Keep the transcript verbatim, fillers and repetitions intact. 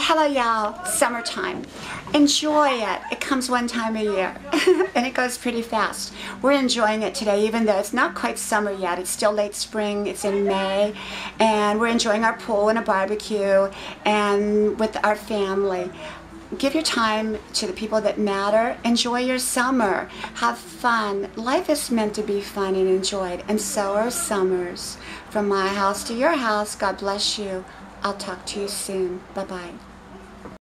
Hello y'all, summertime. Enjoy it. It comes one time a year and it goes pretty fast. We're enjoying it today even though it's not quite summer yet. It's still late spring, it's in May, and we're enjoying our pool and a barbecue and with our family. Give your time to the people that matter. Enjoy your summer. Have fun. Life is meant to be fun and enjoyed, and so are summers. From my house to your house, God bless you. I'll talk to you soon. Bye-bye.